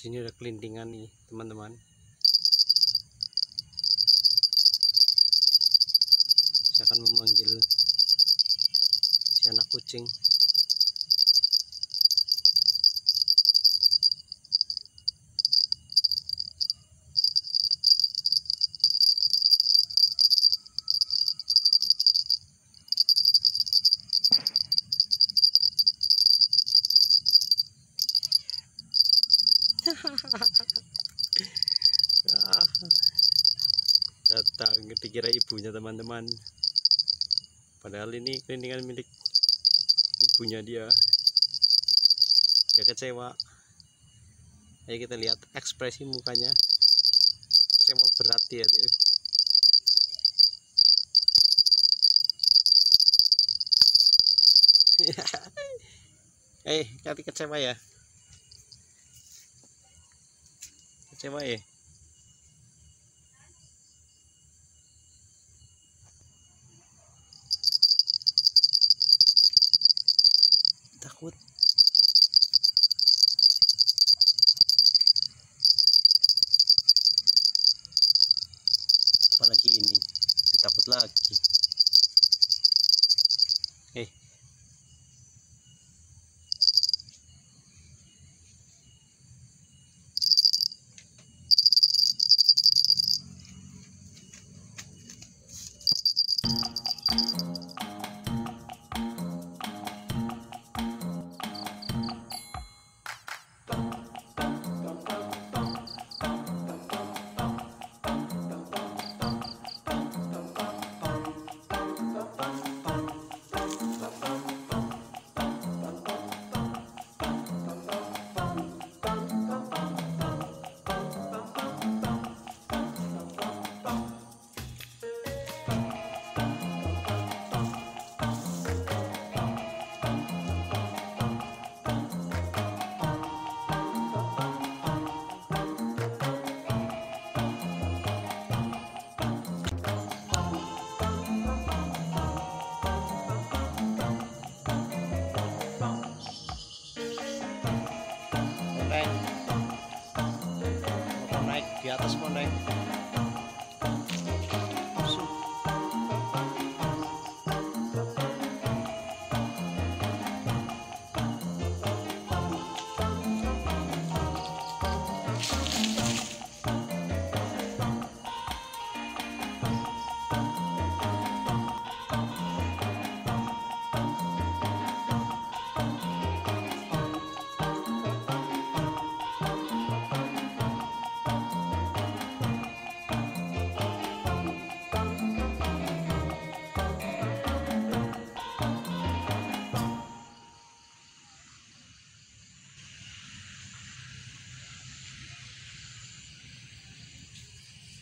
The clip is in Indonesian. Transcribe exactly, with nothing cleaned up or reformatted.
sini ada kelintingan nih teman-teman. Saya akan memanggil si anak kucing. Ah, datang dikira ibunya teman-teman, padahal ini kelintingan milik ibunya dia. Dia kecewa. Ayo kita lihat ekspresi mukanya, kecewa berat dia tuh. Eh, Kati kecewa ya? Kecewa ya? Takut. Apalagi ini, ditakut lagi.